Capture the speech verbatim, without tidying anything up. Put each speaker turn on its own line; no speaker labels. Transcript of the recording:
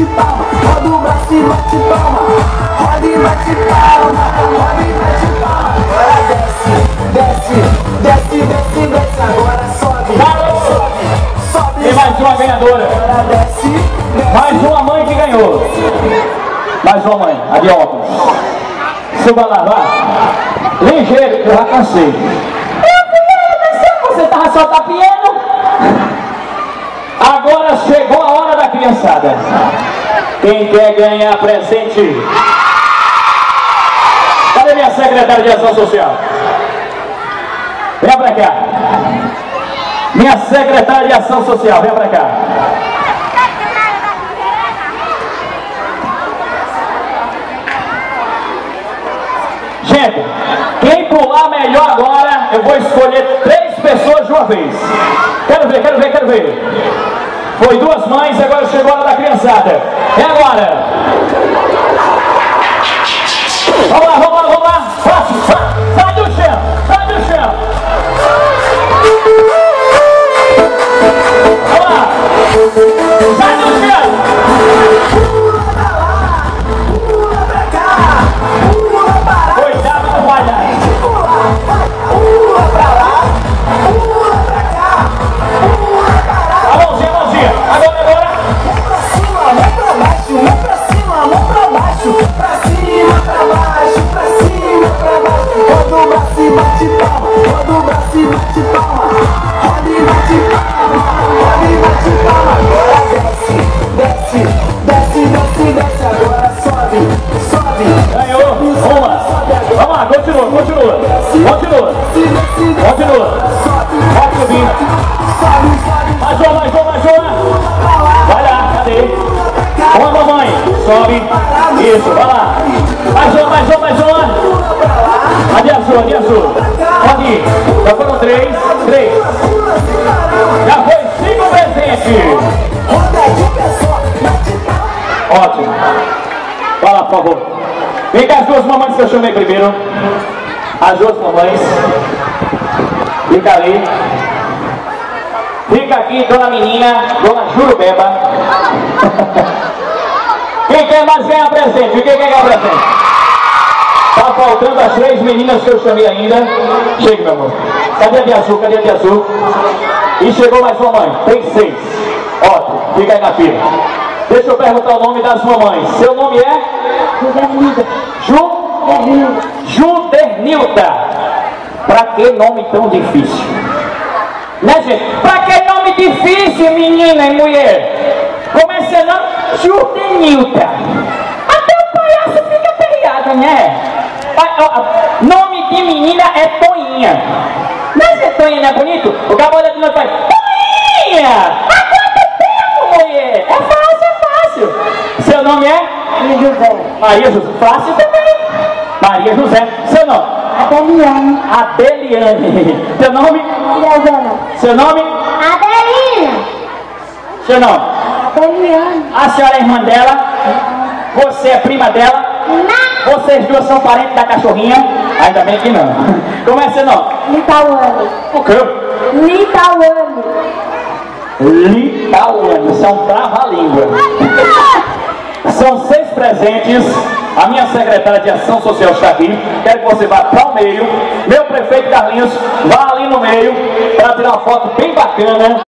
palma, roda o braço e bate palma, roda e bate palma, roda e bate palma. Agora desce, desce, desce, desce, desce. Agora sobe, sobe, sobe.
Tem mais uma ganhadora.
Agora desce, desce.
Mais uma mãe que ganhou. Mais uma mãe, a de óculos. Suba lá, vai. Ligeiro, que eu já cansei.
Você tava só tapiando?
Agora chegou a hora da criançada. Quem quer ganhar presente? Cadê minha secretária de Ação Social? Vem pra cá. Minha secretária de Ação Social, vem pra cá. Gente, quem pular melhor agora, eu vou escolher três pessoas de uma vez. Quero ver, quero ver, quero ver. Foi duas mães, agora chegou a hora da criançada. É agora. Vamos lá, vamos lá, vamos lá. Fácil, sai, sai do chão, sai do chão. Vamos lá. Sai do chão.
Pula pra lá, pula pra cá, pula pra lá.
Cuidado com o palhaço.
Pula pra lá, pula pra cá, pula pra lá.
A mãozinha, a mãozinha. Agora, agora.
Mão pra cima, mão pra baixo, mão pra cima, mão pra baixo, pra cima, pra baixo, pra cima, pra baixo. Roda o braço e bate palma, roda o braço e bate palma, roda e bate palma, roda e bate palma. Agora desce, desce, desce, desce, desce. Agora sobe, sobe.
Ganhou. Vamos lá. Vamos lá, continua, continua. Continua. Continua. Pode subir. Mais uma, mais uma, mais uma. Vai lá, cadê? Uma mamãe. Sobe. Isso, vai lá. Mais uma, mais uma, mais uma. Cadê a sua, cadê a sua? Pode ir. Já foram três. Três. Já foi cinco presentes. Ótimo. Vai lá, por favor. Vem cá as duas mamães que eu chamei primeiro. As duas mamães. Fica ali. Fica aqui, dona menina, dona Jurubeba. Quem quer mais ganhar presente? Quem quer ganhar presente? Tá faltando as três meninas que eu chamei ainda. Chega, meu amor. Cadê a de azul? Cadê a de azul? E chegou mais uma mãe. Tem seis. Ótimo. Fica aí na fila. Deixa eu perguntar o nome das mamães. Seu nome é?
Judernilda.
Ju? Judernilda. Pra que nome tão difícil? Né, gente? Pra que nome difícil, menina e mulher? Começando Judernilda. Até o palhaço fica aperreado, né? Nome de menina é Toinha. Mas é Toinha, não é bonito? O cabelo de nós faz Toinha! Há quanto tempo, mulher? É fácil, é fácil. Seu nome é?
Maria José.
Maria José. Fácil também. Maria José. Seu nome?
Adeliane.
Adeliane. Seu nome?
Adeliane.
Seu nome?
Adelina.
Seu nome?
Adeliane.
A senhora é irmã dela? Você é prima dela?
Não.
Vocês duas são parentes da cachorrinha? Ainda bem que não. Como é seu nome?
Litauane.
O quê?
Litauane.
Litauane. Isso é um trava-língua. São seis presentes. A minha secretária de Ação Social está aqui. Quero que você vá para o meio. Meu prefeito Carlinhos, vá ali no meio para tirar uma foto bem bacana.